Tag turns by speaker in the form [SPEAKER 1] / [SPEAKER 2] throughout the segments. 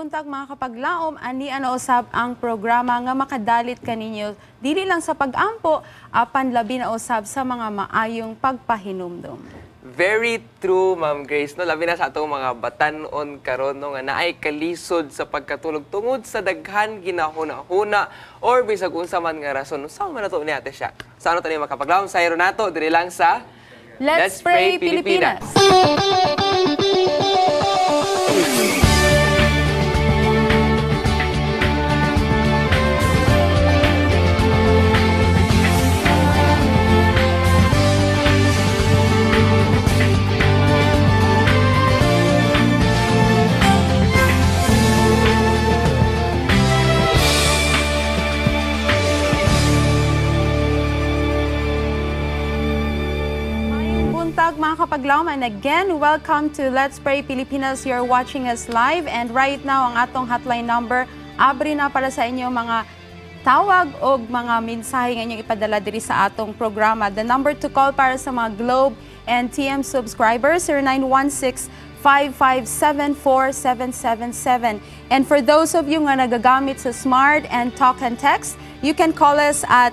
[SPEAKER 1] buntag mga kapaglaom, ani usab ang programa nga makadalit kaninyo dili lang sa pag-ampo apan labi na usab sa mga maayong pagpahinumdom.
[SPEAKER 2] Very true, Ma'am Grace. No, labi na sa atong mga batanon karon no, nga naay kalisod sa pagkatulog tungod sa daghan ginahuna-huna or bisag unsa man nga rason. Saan man nato ni ate siya? Saan nato ni makapaglaom sayro nato diri lang sa
[SPEAKER 1] Let's Pray Pilipinas. Mga kapaglaom, and again, welcome to Let's Pray Pilipinas. You're watching us live, and right now, ang atong hotline number, abri na para sa inyo mga tawag o mga mensahe nga inyong ipadala diri sa atong programa. The number to call para sa mga Globe and TM subscribers, 0916-557-4777. And for those of you nga nagagamit sa Smart and Talk and Text, you can call us at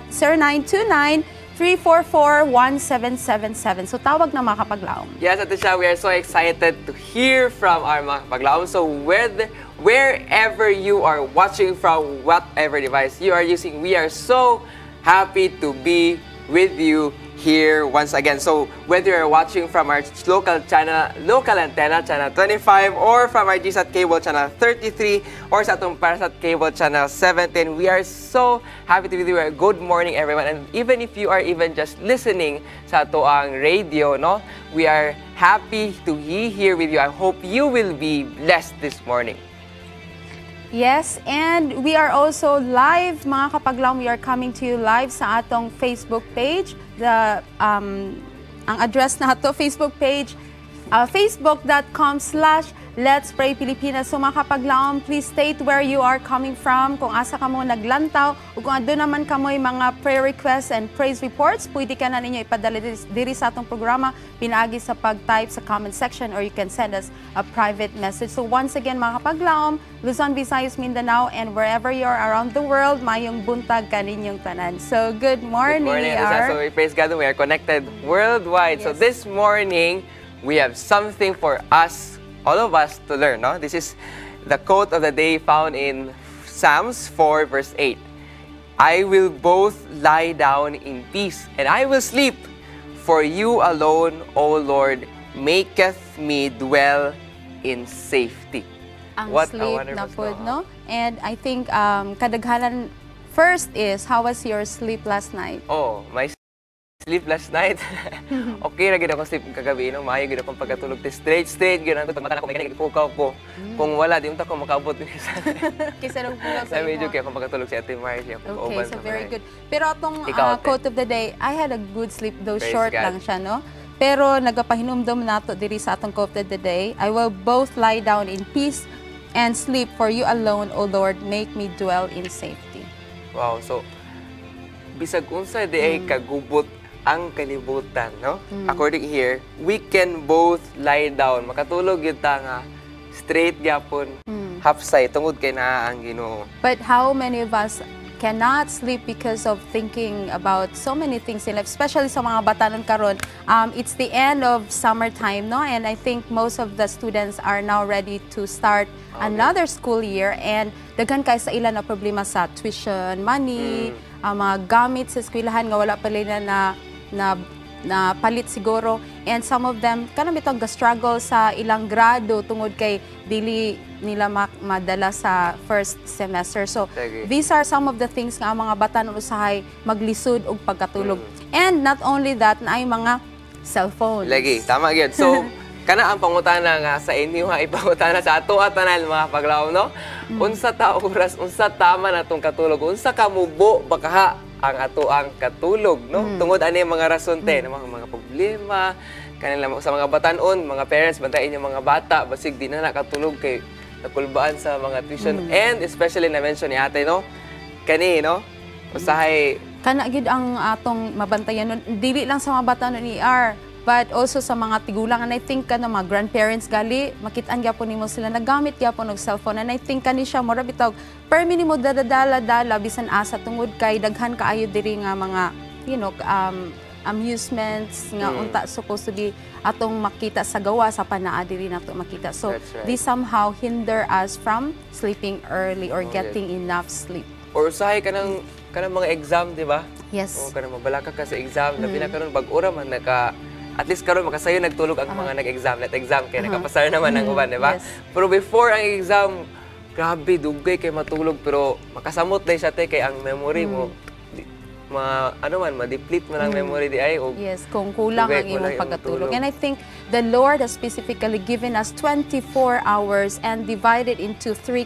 [SPEAKER 1] 0929-344-1777. So tawag na mga kapaglaom.
[SPEAKER 2] Yes, Ate Sha, we are so excited to hear from our mga kapaglaom. So wherever you are watching from, whatever device you are using, we are so happy to be with you here once again. So whether you're watching from our local antenna, channel 25, or from our GSAT cable channel 33, or sa atong Parasat cable channel 17, we are so happy to be with you. Good morning, everyone. And even if you are even just listening sa atoang radio, no, we are happy to be here with you. I hope you will be blessed this morning.
[SPEAKER 1] Yes, and we are also live, mga kapaglaom. We are coming to you live sa atong Facebook page. Ang address na ito, Facebook page, facebook.com/Let's Pray Pilipinas. So mga kapaglaom, please state where you are coming from, kung asa ka mo naglantaw, o kung ando naman ka mo'y mga prayer requests and praise reports, pwede ka na ninyo ipadala diri sa atong programa, pinaagi sa pag-type sa comment section, or you can send us a private message. So once again mga kapaglaom, Luzon, Visayas, Mindanao, and wherever you are around the world, mayong buntag ka ninyong tanan. So good morning,
[SPEAKER 2] So we praise God, we are connected worldwide.
[SPEAKER 1] Yes.
[SPEAKER 2] So this morning, we have something for us, all of us, to learn. No? This is the quote of the day found in Psalms 4 verse 8. I will both lie down in peace, and I will sleep, for you alone, O Lord, maketh me dwell in safety.
[SPEAKER 1] Ang sleep na po, no? And I think kadaghanan first is, how was your sleep last night?
[SPEAKER 2] Oh, my sleep last night. Okay ra gid ako sleep kagabi, no? Maayo gid akong pagkatulog. Straight gid ako mata ko may kukaw ko. Kung wala di unta ko makaabot ni sa.
[SPEAKER 1] Kisa nang bulag sa
[SPEAKER 2] imo. Medyo kay akong pagkatulog si Ate Marcia.
[SPEAKER 1] Okay, so very good. Pero atong quote of the day, I had a good sleep, though short lang siya, no? Pero nagapahinumdom nato diri sa atong quote of the day. I will both lie down in peace and sleep, for you alone, O Lord, make me dwell in safety.
[SPEAKER 2] Wow, so bisag unsa di ay kagubot ang kalibutan, no? According here, we can both lie down. Makatulog yun ta nga straight gyapon, hapsay tungod kay naa ang Ginoo.
[SPEAKER 1] But how many of us cannot sleep because of thinking about so many things in life, especially sa mga batanon karon. It's the end of summertime, no? And I think most of the students are now ready to start another school year, and daghan kay sa ilan na problema sa tuition, money, mga gamit sa eskwelahan nga wala pa na palit siguro, and some of them kanang bitong ga-struggle sa ilang grado tungod kay dili nila madala sa first semester. So these are some of the things nga mga batanon usahay maglisod og pagkatulog. And not only that, na ay mga cellphones.
[SPEAKER 2] Lagi, tama gyud. So kana ang pangutana nga sa inyo nga ipangutana sa ato tanan mga paglaom, no? Unsa ta oras, unsa tama natong katulog, unsa ka mubo bakaha ang ato ang katulog, no? Tungod ani mga rason te, mga problema kanila sa mga batanon, mga parents bantayan yung mga bata basig di na nakatulog kay nakulbaan sa mga tuition, and especially na mention ni ate, no? Kani, no? Usahay
[SPEAKER 1] kana gid ang atong mabantayan, dili lang sa mga batanon ni ER, but also sa mga tigulang. And I think mga grandparents gali, makitaan gyapon nimo sila nagamit gyapon og cellphone. And I think kani siya mura bitog permi nimo dala bisan asa tungod kay daghan kaayo diri nga mga amusements nga unta supposed to be atong makita sa gawa sa panaa diri nato makita. So this somehow hinder us from sleeping early or getting enough sleep.
[SPEAKER 2] Or usahay ka ng mga exam, di ba?
[SPEAKER 1] Yes.
[SPEAKER 2] O ka mabalaka ka sa exam, labi na karon bag-ura man at least karon makasayo nagtulog ang mga nag-exam, kaya nakapasar naman ang uban, di ba?
[SPEAKER 1] Yes.
[SPEAKER 2] Pero before ang exam, grabe dugay kay matulog pero makasamot dai siya kay ang memory mo ma-deplete mo ng memory di ay o
[SPEAKER 1] yes, kung kulang ang imong pagkatulog. And I think the Lord has specifically given us 24 hours and divided into three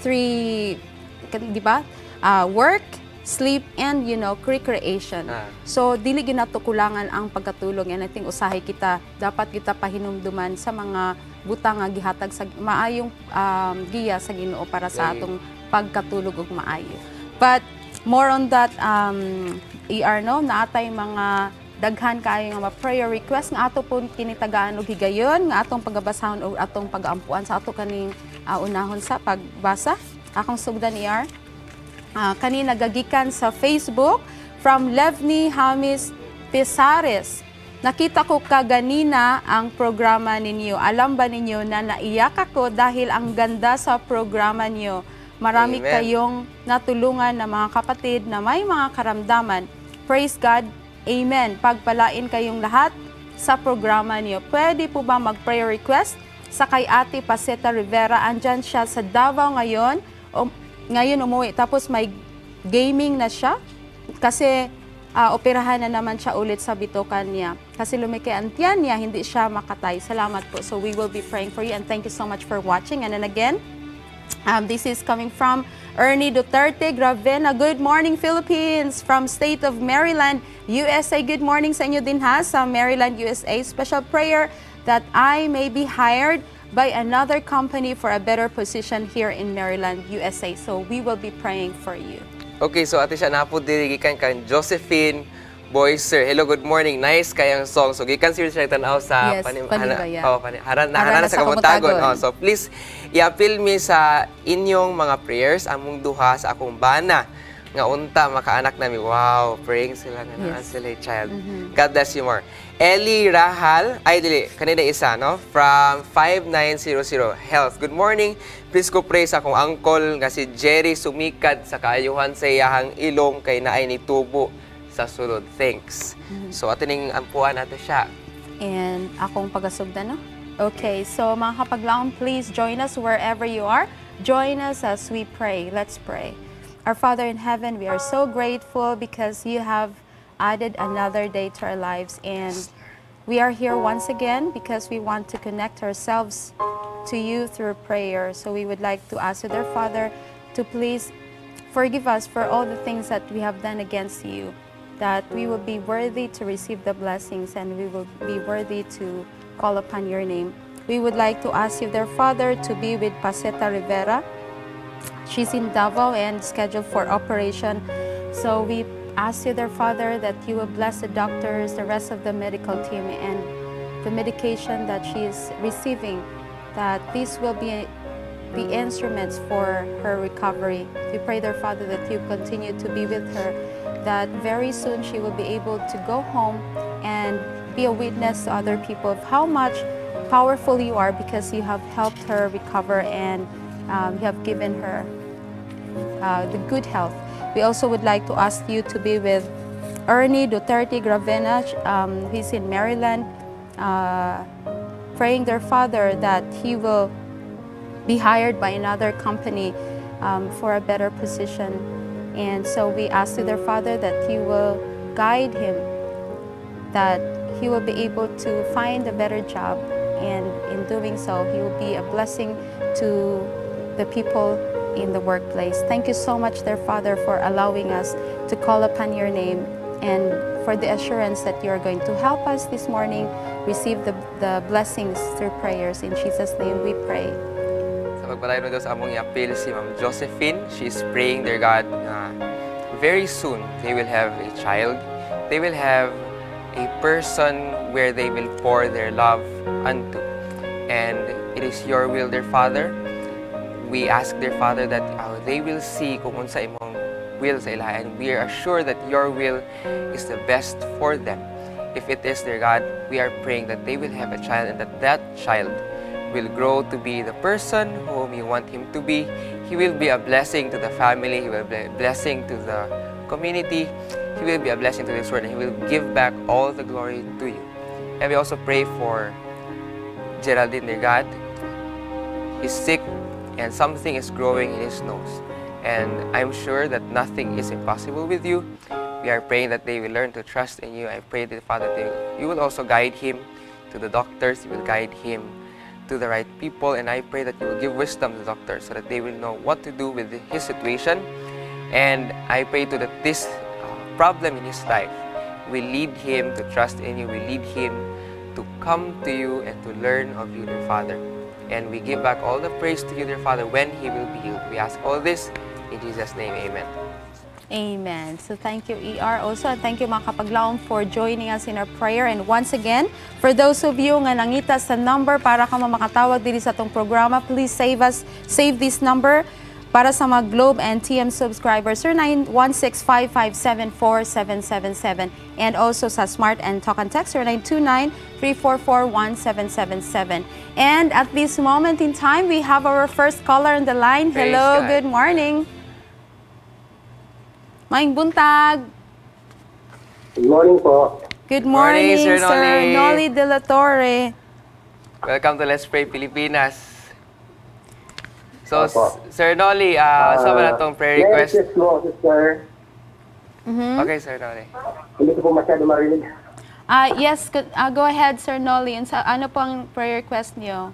[SPEAKER 1] di ba? Work, sleep, and recreation. So dili ginato kulangan ang pagkatulog, and I think usahay kita dapat kita pahinumduman sa mga butang nga gihatag sa maayong giya sa Ginoo para sa atong pagkatulog ug maayo. But more on that naatay mga daghan kaayo nga prayer request nga ato pon kinitagaan og higayon nga atong pagabasahon o atong pag-ampuan sa ato kaning unahon sa pagbasa. Akong sugdan kanina gagikan sa Facebook from Levni Hamis Pesares. Nakita ko kaganina ang programa ninyo. Alam ba ninyo na naiyak ako dahil ang ganda sa programa niyo. Marami kayong natulungan na mga kapatid na may mga karamdaman. Praise God. Amen. Pagpalain kayong lahat sa programa niyo. Pwede po ba mag-prayer request sa kay Ate Paseta Rivera? Andyan siya sa Davao ngayon. Ngayon umuwi. Tapos may gaming na siya. Kasi operahan na naman siya ulit sa bitokan niya. Kasi lumiki ang tiyan niya, hindi siya makatay. Salamat po. So we will be praying for you and thank you so much for watching. And then again, this is coming from Ernie Duterte Gravena. Good morning, Philippines, from state of Maryland, USA. Good morning sa inyo din ha, sa Maryland, USA. Special prayer that I may be hired by another company for a better position here in Maryland, USA. So we will be praying for you.
[SPEAKER 2] Okay, so ate siya napod diri gikan kan Josephine Boyser. Hello, good morning. Nice kayang song. So gikan siya tanaw sa
[SPEAKER 1] Panimbaya.
[SPEAKER 2] Harana sa Kabuntagon. So please i-appeal me sa inyong mga prayers among duha sa akong bana nga unta makaanak nami. Wow, praying sila nga naa sila child. God bless you more. Eli Rahal, ay dili, kanina isa, no? From 5900 Health. Good morning. Please ko pray sa akong uncle nga si Jerry sumikad sa kaayuhan sa iyahang ilong kay naay ni tubo sa sulod. Thanks. So atining ampuan nato siya.
[SPEAKER 1] And akong pagasugdan, no? Okay, so mga kapaglaon, please join us wherever you are. Join us as we pray. Let's pray. Our Father in heaven, we are so grateful because you have added another day to our lives, and we are here once again because we want to connect ourselves to you through prayer. So we would like to ask you, dear Father, to please forgive us for all the things that we have done against you, that we will be worthy to receive the blessings and we will be worthy to call upon your name. We would like to ask you, dear Father, to be with Paseta Rivera. She's in Davao and scheduled for operation. So we ask you, dear Father, that you will bless the doctors, the rest of the medical team, and the medication that she is receiving, that these will be the instruments for her recovery. We pray, dear Father, that you continue to be with her, that very soon she will be able to go home and be a witness to other people of how much powerful you are, because you have helped her recover and you have given her the good health. We also would like to ask you to be with Ernie Duterte Gravena. He's in Maryland, praying, their Father, that he will be hired by another company for a better position. And so we ask you, their Father, that you will guide him, that he will be able to find a better job, and in doing so, he will be a blessing to the people in the workplace. Thank you so much, dear Father, for allowing us to call upon your name, and for the assurance that you are going to help us this morning receive the blessings through prayers. In Jesus' name we pray.
[SPEAKER 2] Sa pagpalayo na daw sa among i-appeal si Ma'am Josephine, she is praying, dear God, very soon they will have a child. They will have a person where they will pour their love unto. And it is your will, dear Father. We ask, dear Father, that they will see kung unsa imong will sa ila, and we are assured that your will is the best for them. If it is, dear God, we are praying that they will have a child, and that child will grow to be the person whom you want him to be. He will be a blessing to the family. He will be a blessing to the community. He will be a blessing to this world, and he will give back all the glory to you. And we also pray for Geraldine, dear God. He's sick, and something is growing in his nose. And I'm sure that nothing is impossible with you. We are praying that they will learn to trust in you. I pray, dear Father, that you will also guide him to the doctors. You will guide him to the right people. And I pray that you will give wisdom to the doctors so that they will know what to do with his situation. And I pray too that this problem in his life will lead him to trust in you, will lead him to come to you and to learn of you, dear Father. And we give back all the praise to you, dear Father, when he will be healed. We ask all this in Jesus' name, amen.
[SPEAKER 1] Amen. So thank you, ER. Also, and thank you mga kapaglaom for joining us in our prayer. And once again, for those of you nga nangita sa number para ka makatawag diri sa atong programa, please save this number para sa mga Globe and TM subscribers, 091655747777, and also sa Smart and Talk and Text, 0929-344-1777. And at this moment in time, we have our first caller on the line.
[SPEAKER 2] Praise
[SPEAKER 1] Hello,
[SPEAKER 2] God.
[SPEAKER 1] good morning. Maing buntag.
[SPEAKER 3] Good morning po.
[SPEAKER 1] Good morning,
[SPEAKER 2] Morning, Sir
[SPEAKER 1] Sir
[SPEAKER 2] Noli.
[SPEAKER 1] Noli de la Torre.
[SPEAKER 2] Welcome to Let's Pray Pilipinas. So,
[SPEAKER 3] Opo.
[SPEAKER 2] Sir Noli, sama na itong prayer request.
[SPEAKER 3] Yes, mo, sister.
[SPEAKER 2] Okay, Sir Noli.
[SPEAKER 3] Hindi ko po masyado marinig.
[SPEAKER 1] Yes, go ahead, Sir Noli. Ano pang prayer request niyo?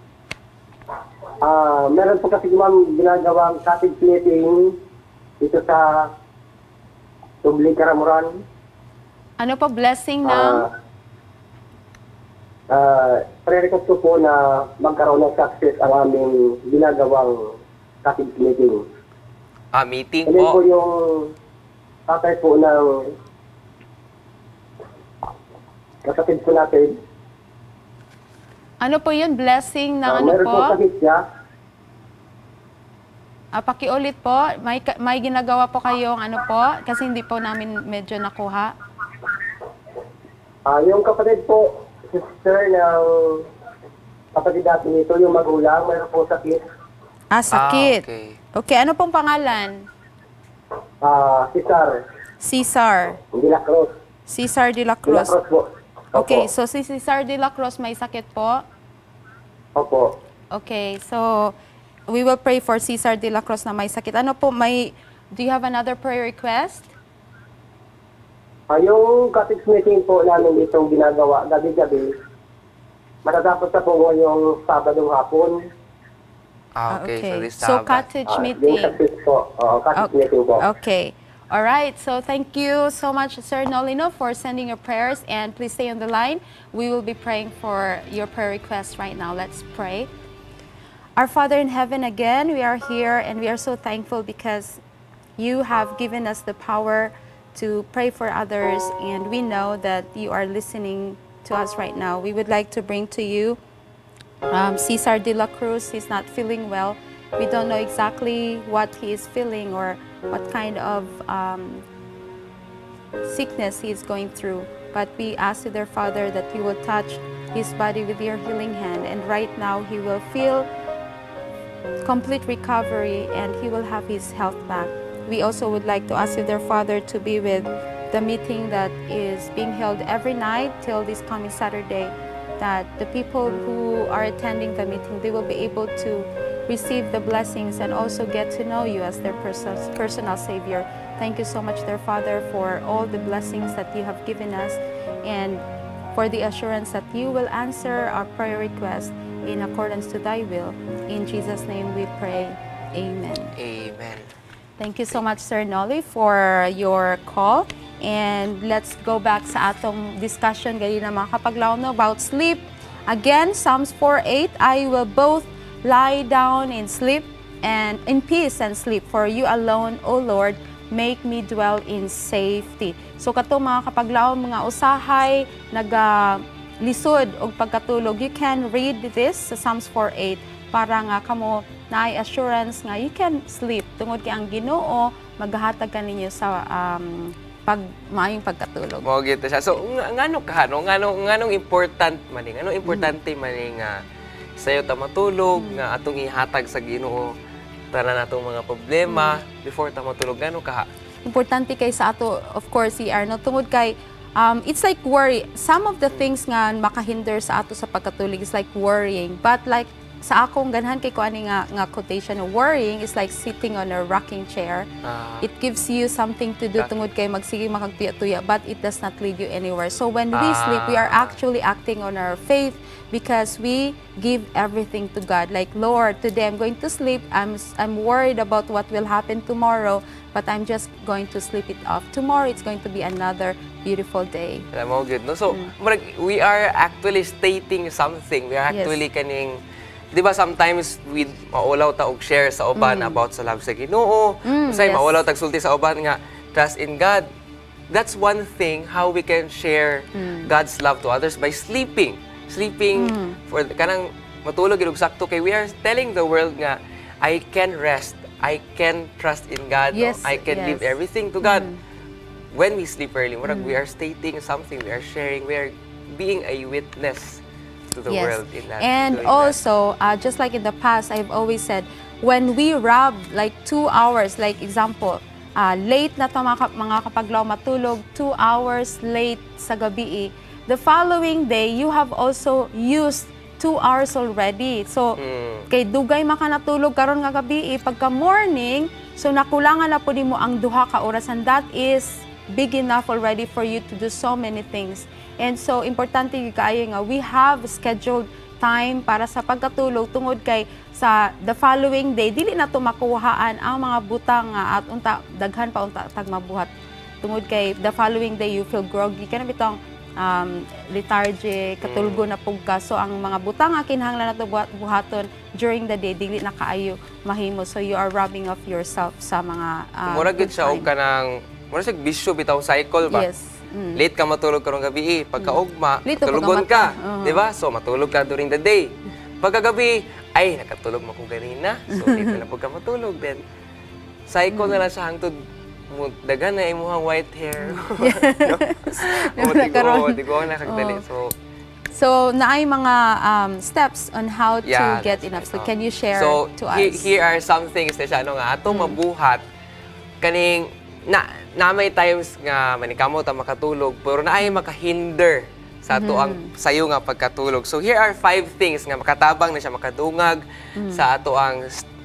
[SPEAKER 3] Meron po kasi ma'am ginagawang cottage meeting dito sa Tubli, Karamuran.
[SPEAKER 1] Ano pa blessing ng?
[SPEAKER 3] Prayer request ko po na magkaroon ng success ang aming ginagawang cottage meeting.
[SPEAKER 2] Meeting
[SPEAKER 3] And then po
[SPEAKER 2] po.
[SPEAKER 3] yung tatay po ng kapatid po natin.
[SPEAKER 1] Ano po yun? Blessing ng ano
[SPEAKER 3] Meron
[SPEAKER 1] po?
[SPEAKER 3] po sakit siya.
[SPEAKER 1] Pakiulit po. May ginagawa po kayong ano po? Kasi hindi po namin medyo nakuha.
[SPEAKER 3] Yung kapatid po, sister ng kapatid natin nito, yung magulang, meron po sakit.
[SPEAKER 1] Sakit.
[SPEAKER 2] Okay.
[SPEAKER 1] Okay, ano pong pangalan?
[SPEAKER 3] Cesar.
[SPEAKER 1] Cesar.
[SPEAKER 3] De la Cruz.
[SPEAKER 1] Cesar de la
[SPEAKER 3] De la
[SPEAKER 1] Cruz.
[SPEAKER 3] Cruz po.
[SPEAKER 1] Okay,
[SPEAKER 3] Opo.
[SPEAKER 1] so si Cesar de la Cruz may sakit po?
[SPEAKER 3] Opo.
[SPEAKER 1] Okay, so we will pray for Cesar de la Cruz na may sakit. Ano po, do you have another prayer request?
[SPEAKER 3] Yung cottage meeting po namin itong ginagawa gabi-gabi, matatapos na po ngayong Sabadong hapon.
[SPEAKER 2] Okay, so this
[SPEAKER 1] So
[SPEAKER 2] Sabbath.
[SPEAKER 1] cottage
[SPEAKER 3] Yung
[SPEAKER 1] meeting.
[SPEAKER 3] success po, cottage meeting po.
[SPEAKER 1] Okay. All right. So thank you so much, Sir Nolino, for sending your prayers. And please stay on the line. We will be praying for your prayer requests right now. Let's pray. Our Father in heaven, again, we are here and we are so thankful because you have given us the power to pray for others. And we know that you are listening to us right now. We would like to bring to you Cesar de la Cruz. He's not feeling well. We don't know exactly what he is feeling or what kind of sickness he is going through. But we ask you, dear Father, that you will touch his body with your healing hand. And right now, he will feel complete recovery and he will have his health back. We also would like to ask you, dear Father, to be with the meeting that is being held every night till this coming Saturday, that the people who are attending the meeting, they will be able to receive the blessings and also get to know you as their personal Savior. Thank you so much, dear Father, for all the blessings that you have given us and for the assurance that you will answer our prayer request in accordance to thy will. In Jesus' name we pray. Amen.
[SPEAKER 2] Amen.
[SPEAKER 1] Thank you so much, Sir Nolly, for your call. And let's go back sa atong discussion ganina mga kapaglaom no, about sleep. Again, Psalms 4:8, I will both lie down in sleep and in peace and sleep. For you alone, O Lord, make me dwell in safety. So kato mga kapaglaom, mga usahay, lisod og pagkatulog, you can read this sa Psalms 4:8 para nga kamo naay assurance nga you can sleep tungod kay ang Ginoo maghahatag kaninyo sa maayong pagkatulog.
[SPEAKER 2] Mo gito siya. So ngano nganong important man ngano importante man nga sayo ta matulog nga atong ihatag sa Ginoo tanan natong mga problema before ta matulog ngano kaha?
[SPEAKER 1] Importante kay sa ato, of course, no tungod kay it's like worry. Some of the things nga makahinder sa ato sa pagkatulog is like worrying. But like sa akong ganahan kay ko ani nga quotation, worrying is like sitting on a rocking chair. It gives you something to do tungod kay magsige makagtuya-tuya, but it does not lead you anywhere. So when we sleep, we are actually acting on our faith because we give everything to God. Like, Lord, today I'm going to sleep. I'm worried about what will happen tomorrow, but I'm just going to sleep it off. Tomorrow it's going to be another beautiful day.
[SPEAKER 2] Mo good no. So we are actually stating something. We are actually kaning, di ba sometimes we maulaw ta og share sa uban about sa love sa Ginoo. Say maulaw tag sulti sa uban nga trust in God. That's one thing how we can share God's love to others by sleeping. Sleeping for kanang matulog gid og sakto kay we are telling the world nga I can rest. I can trust in God.
[SPEAKER 1] Yes,
[SPEAKER 2] I can give everything to God. When we sleep early, we are stating something. We are sharing. We are being a witness to the world in that.
[SPEAKER 1] And also, just like in the past, I've always said, when we rob like 2 hours, like example, late na to mga kapaglaw matulog, 2 hours late sa gabi, the following day, you have also used 2 hours already. So, kay dugay makanatulog karon nga gabi, pagka morning, so nakulangan na po nimo ang 2 ka oras, and that is big enough already for you to do so many things. And so, importante kaayo nga, we have scheduled time para sa pagkatulog tungod kay sa the following day, dili na to makuhaan ang mga butang at daghan pa unta tag mabuhat. Tungod kay the following day, you feel groggy, kana bitong lethargic, katulgo na pugka. So, ang mga butang nga kinahanglan nato buhaton during the day, dili na kaayo mahimo. So, you are robbing off yourself sa mga
[SPEAKER 2] mura gid siya og kanang mura siya bisyo bitaw cycle ba?
[SPEAKER 1] Yes.
[SPEAKER 2] Late ka matulog karong gabi, pagkaugma, tulugon ka, di ba? So, matulog ka during the day. Pagkagabi, ay, nakatulog mo ko ganina. So, late na po ka matulog. Then, cycle na lang siya hangtod dagan na imuhang white hair. Digo na kagdali.
[SPEAKER 1] So, naay mga steps on how to get enough sleep. Can you share to us?
[SPEAKER 2] Here are some things na siya, nga atong mabuhat, kaning, namay times nga manikamo ta makatulog, pero naay makahinder sa ato ang sayo nga pagkatulog. So, here are 5 things nga makatabang na siya makadungag sa ato ang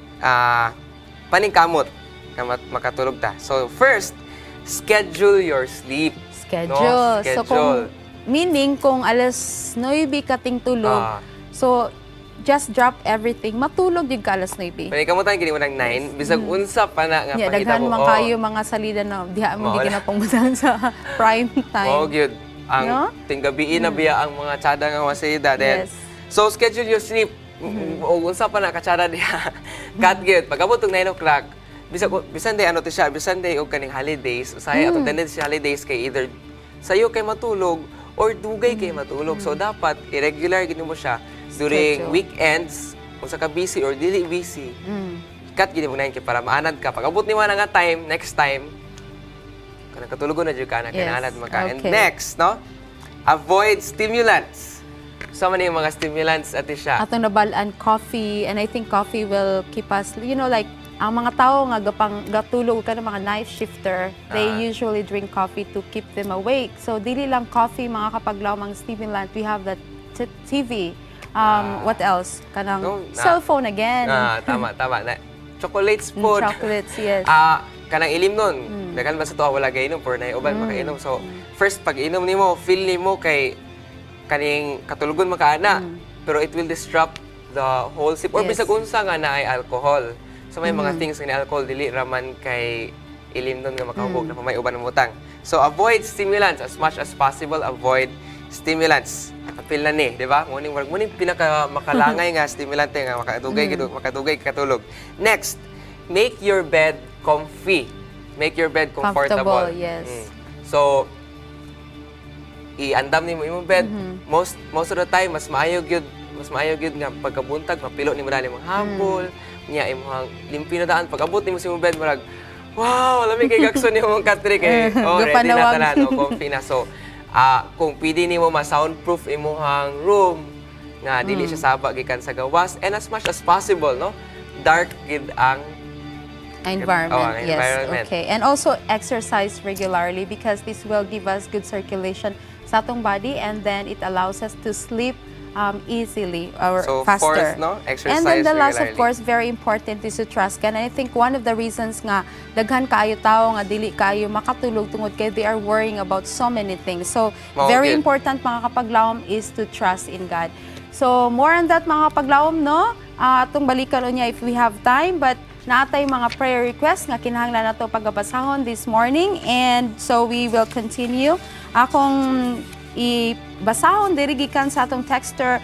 [SPEAKER 2] paningkamot nga makatulog ta. So, first, schedule your sleep.
[SPEAKER 1] Schedule.
[SPEAKER 2] No?
[SPEAKER 1] So, meaning, kung alas 9 kating tulog, so, just drop everything. Matulog yung ka alas 9.
[SPEAKER 2] Paningkamot tayo, gini mo ng 9. Bisag unsa pa na nga pakita
[SPEAKER 1] daghan
[SPEAKER 2] mo.
[SPEAKER 1] man kayo mga salida na diha mo di ginapangbutan sa prime time.
[SPEAKER 2] Good. Ang tinggabiin na biya ang mga tsada nga wasida. So, schedule your sleep. O unsa pa na katsada diha. Cut good. Pag-abot ng 9 o'clock, bisan day ano to siya, bisan day og kaning holidays, usahay atong tendency holidays kay either sayo kay matulog or dugay kay matulog. So dapat irregular gid mo siya during weekends, unsa ka busy or dili busy. Cut gid mo na kay para maanad ka. Pag abot nimo na nga time, next time kana katulugon na jud ka na kanaanad maka. And next, no? Avoid stimulants. So many mga stimulants ati siya.
[SPEAKER 1] Atong nabalaan coffee, and I think coffee will keep us, you know, like ang mga tao nga gatulog ka ng mga night shifter, they usually drink coffee to keep them awake. So, dili lang coffee, mga kapaglaw, mga stimulant. We have the TV. What else? Kanang cellphone again.
[SPEAKER 2] Tama. Chocolates food.
[SPEAKER 1] Chocolates, yes.
[SPEAKER 2] Kanang ilim nun. Dagan ba sa tuwa wala kainom, or naiuban makainom. So, first, pag inom nimo, feel nimo kay kaning katulugon makaana. Pero it will disrupt the whole sleep. Or bisag unsa nga na ay alcohol. So may mga things nga ni alcohol dili raman kay ilim nun nga makahubog na may uban ng utang. So avoid stimulants as much as possible. Avoid stimulants. Apil na ni, di ba? Muning pinaka makalangay nga stimulante nga makadugay katulog. Next, make your bed comfy. Make your bed comfortable.
[SPEAKER 1] Yes.
[SPEAKER 2] So iandam nimo imong bed. Most of the time mas maayo gyud nga pagkabuntag mapilo nimo dali mong hambol, nya imong limpyo na daan pag-abot nimo sa imong bed murag wow, lami kay gakson nimo katri kay ready na tanan comfy na. So kung pwede nimo ma-soundproof imong room nga dili siya saba gikan sa gawas, and as much as possible no dark gid ang
[SPEAKER 1] environment. Yes,
[SPEAKER 2] environment.
[SPEAKER 1] okay. And also exercise regularly because this will give us good circulation sa atong body, and then it allows us to sleep easily or
[SPEAKER 2] so
[SPEAKER 1] faster.
[SPEAKER 2] Fourth, no? Exercise
[SPEAKER 1] and then the last, of
[SPEAKER 2] regularly.
[SPEAKER 1] course, very important is to trust God. And I think one of the reasons nga daghan kaayo tao nga dili kaayo makatulog tungod kay they are worrying about so many things. So very important mga kapaglawom is to trust in God. So more on that mga kapaglawom, no? Atong balikan unya if we have time, but naatay mga prayer requests nga kinahanglan nato pagabasahon this morning, and so we will continue. Akong ibasahon diri gikan sa atong texter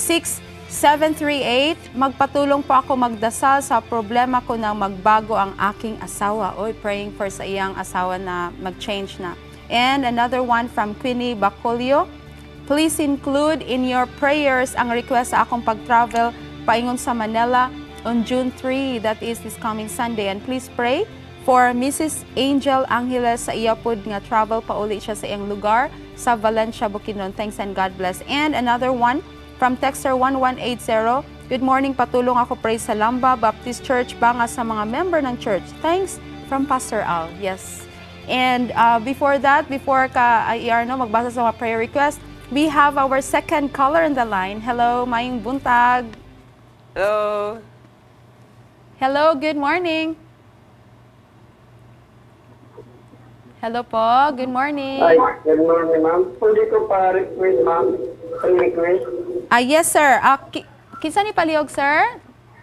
[SPEAKER 1] 6738. Magpatulong po ako magdasal sa problema ko na magbago ang aking asawa. Oy, praying for sa iyang asawa na mag-change na. And another one from Queenie Bacolio. Please include in your prayers ang request sa akong pag-travel paingon sa Manila on June 3, that is this coming Sunday. And please pray for Mrs. Angel Angeles sa iya pod nga travel pauli siya sa iyang lugar sa Valencia, Bukidnon. Thanks and God bless. And another one from texter 1180. Good morning, patulong ako pray sa Lamba Baptist Church banga sa mga member ng church. Thanks from Pastor Al. Yes. And before that, before ka IR no magbasa sa mga prayer request, we have our second caller in the line. Hello, Mayong Buntag.
[SPEAKER 2] Hello.
[SPEAKER 1] Hello, good morning. Hello po, good morning.
[SPEAKER 3] Ay, good morning, ma'am. Pwede ko pa-request, ma'am? Request?
[SPEAKER 1] Yes, sir. Kinsa ni palihog, sir?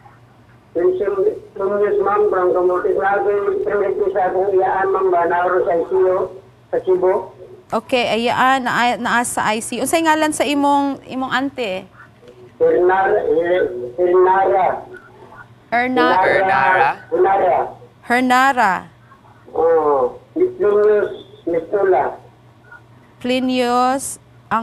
[SPEAKER 3] Yes, ma'am. From Kamutis na ako request sa akong iyaan, ma'am, ba? Nauro sa ICU, sa Cebu.
[SPEAKER 1] Okay, ayaan, naa sa ICU. Unsay ngalan sa imong ante? Hernara.
[SPEAKER 3] Oh, Plinius Mistula.
[SPEAKER 1] Plinius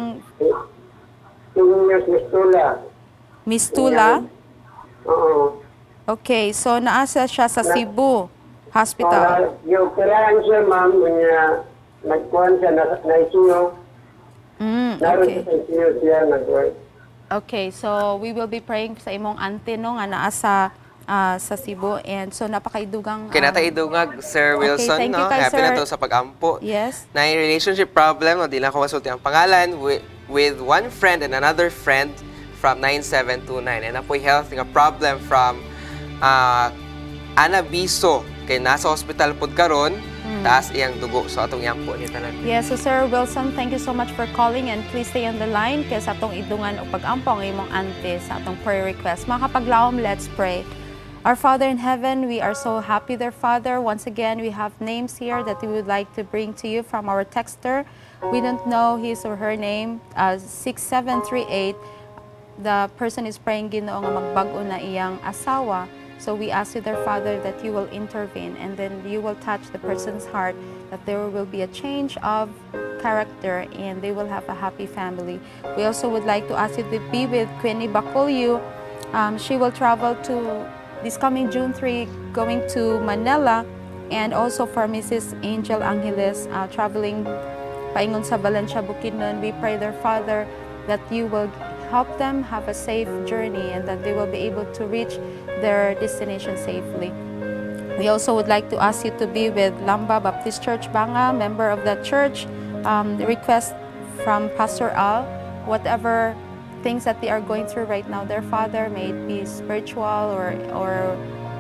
[SPEAKER 3] Mistula.
[SPEAKER 1] Mistula?
[SPEAKER 3] Oo.
[SPEAKER 1] Okay, so naasa siya sa Cebu Hospital.
[SPEAKER 3] Yung operahan siya, ma'am, nagkuhan siya na ICU. Naroon
[SPEAKER 1] Okay.
[SPEAKER 3] sa ICU siya, nagkuhan.
[SPEAKER 1] Okay, so we will be praying sa imong ante no nga naa sa Cebu, and so napakaidugang
[SPEAKER 2] Kinataidungag Sir Wilson,
[SPEAKER 1] thank you
[SPEAKER 2] no?
[SPEAKER 1] kay
[SPEAKER 2] Happy
[SPEAKER 1] Sir.
[SPEAKER 2] na to sa pag-ampo.
[SPEAKER 1] Yes.
[SPEAKER 2] Na relationship problem, no? Di lang ko masulti ang pangalan with one friend and another friend from 9729. And apoy health nga problem from Ana Biso kay nasa hospital pod karon. Taas iyang dugo. So atong iyang po ni tanan.
[SPEAKER 1] Yes, so Sir Wilson, thank you so much for calling, and please stay on the line kaya sa atong idungan o pag-ampo ang imong ante sa atong prayer request. Mga kapaglawom, let's pray. Our Father in heaven, we are so happy, dear Father. Once again, we have names here that we would like to bring to you from our texter. We don't know his or her name. 6738, the person is praying Ginoo nga magbago na iyang asawa. So we ask you, dear Father, that you will intervene and then you will touch the person's heart, that there will be a change of character and they will have a happy family. We also would like to ask you to be with Queenie Bacolio. She will travel to this coming June 3, going to Manila, and also for Mrs. Angel Angeles traveling paingon sa Valencia, Bukidnon. We pray, dear Father, that you will help them have a safe journey and that they will be able to reach their destination safely. We also would like to ask you to be with Lamba Baptist Church Banga, member of that church. The request from Pastor Al, whatever things that they are going through right now, their Father, may it be spiritual or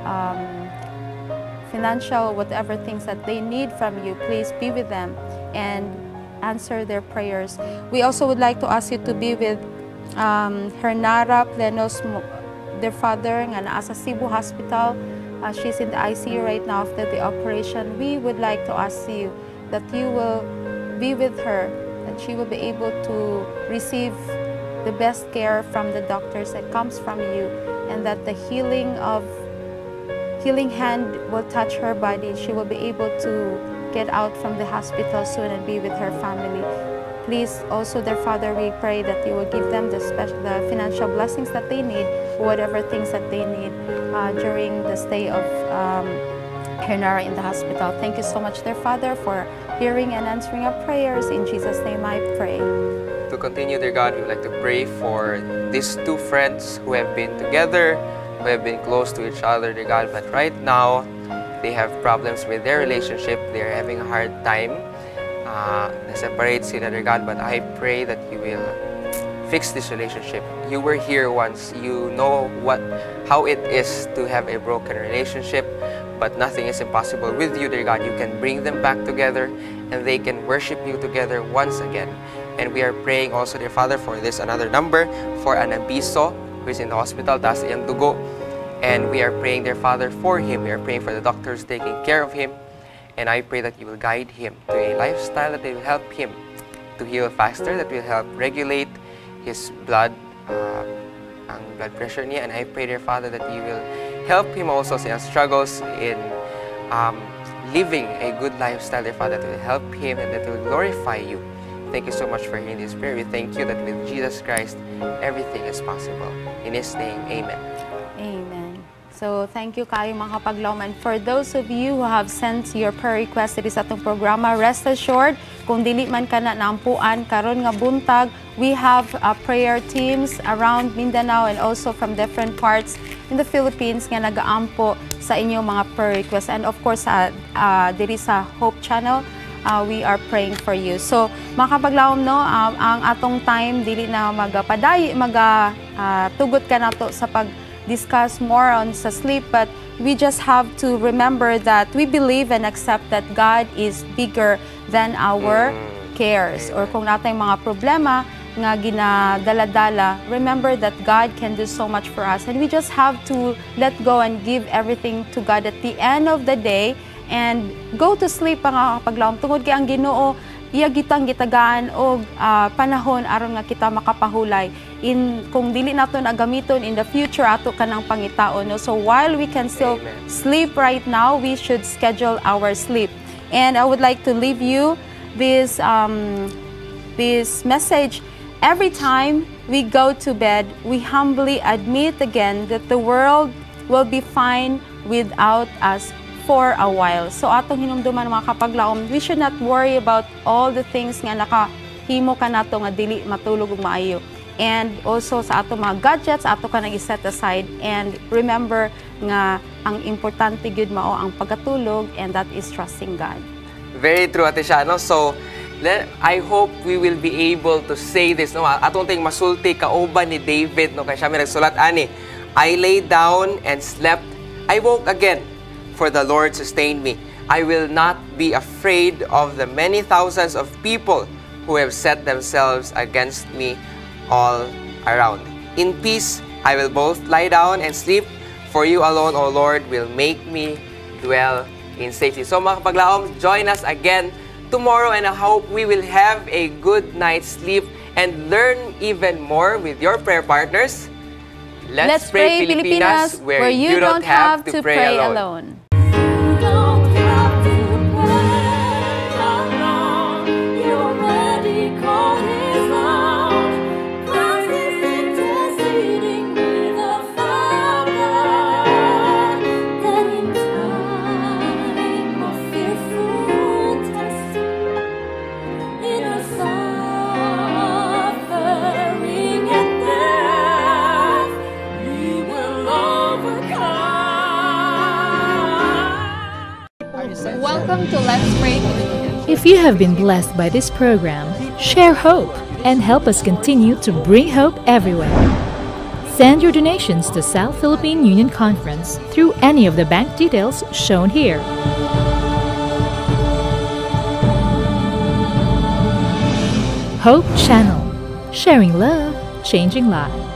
[SPEAKER 1] financial, whatever things that they need from you, please be with them and answer their prayers. We also would like to ask you to be with Hernara Plenos, their father, nga naa sa Cebu Hospital. She's in the ICU right now after the operation. We would like to ask you that you will be with her, that she will be able to receive the best care from the doctors that comes from you, and that the healing hand will touch her body. She will be able to get out from the hospital soon and be with her family. please also, their Father, we pray that you will give them the financial blessings that they need, whatever things that they need during the stay of Hernara in the hospital. Thank you so much, dear Father, for hearing and answering our prayers. In Jesus' name I pray.
[SPEAKER 2] To continue, dear God, we would like to pray for these two friends who have been together, who have been close to each other, dear God, but right now they have problems with their relationship. They are having a hard time. Na-separate sila, dear God, but I pray that you will fix this relationship. You were here once. You know how it is to have a broken relationship, but nothing is impossible with you, dear God. You can bring them back together and they can worship you together once again. And we are praying also, dear Father, for this another number for an abiso who is in the hospital, taas iyang dugo. And we are praying, dear Father, for him. We are praying for the doctors taking care of him. And I pray that you will guide him to a lifestyle that will help him to heal faster, that will help regulate his blood, ang blood pressure niya. And I pray, dear Father, that you will help him also sa struggles in living a good lifestyle, dear Father, that will help him and that will glorify you. Thank you so much for hearing this prayer. We thank you that with Jesus Christ, everything is possible. In His name, Amen.
[SPEAKER 1] Amen. So, thank you kayo mga kapaglaom. And for those of you who have sent your prayer request dito sa atong programa, rest assured, kung dili man ka na naampuan karon nga buntag, we have prayer teams around Mindanao and also from different parts in the Philippines nga nagaampo sa inyong mga prayer requests. And of course, diri sa Hope Channel, we are praying for you. So, mga kapaglaom, no, ang atong time, dili na tugot ka na to sa pag-discuss more on sa sleep, but we just have to remember that we believe and accept that God is bigger than our cares. Or kung natay mga problema nga ginadala-dala, remember that God can do so much for us. And we just have to let go and give everything to God at the end of the day and go to sleep mga kapaglaom. Tungod kay ang Ginoo, iya gitang gitagaan og panahon aron nga kita makapahulay kung dili nato na gamiton in the future ato kanang pangitaon, no? So while we can still sleep right now, we should schedule our sleep. And I would like to leave you this message. Every time we go to bed, we humbly admit again that the world will be fine without us for a while. So atong hinumduman mga kapaglaom, we should not worry about all the things nga nakahimo ka nato nga dili matulog ug maayo. And also sa ato mga gadgets, ato ka nag-set aside. And remember nga ang importante gyud mao ang pagkatulog, and that is trusting God.
[SPEAKER 2] Very true, Ate Shano. So, I hope we will be able to say this, no? Atong ting masulti kauban ni David, no? Kaya siya may nagsulat ani, I lay down and slept, I woke again, for the Lord sustained me. I will not be afraid of the many thousands of people who have set themselves against me all around. In peace, I will both lie down and sleep, for you alone, O Lord, will make me dwell in safety. So mga kapaglaom, join us again tomorrow, and I hope we will have a good night's sleep and learn even more with your prayer partners. Let's pray Pilipinas, where you don't have to pray alone.
[SPEAKER 1] Welcome to Let's Pray Pilipinas.
[SPEAKER 4] If you have been blessed by this program, share hope and help us continue to bring hope everywhere. Send your donations to South Philippine Union Conference through any of the bank details shown here. Hope Channel, sharing love, changing lives.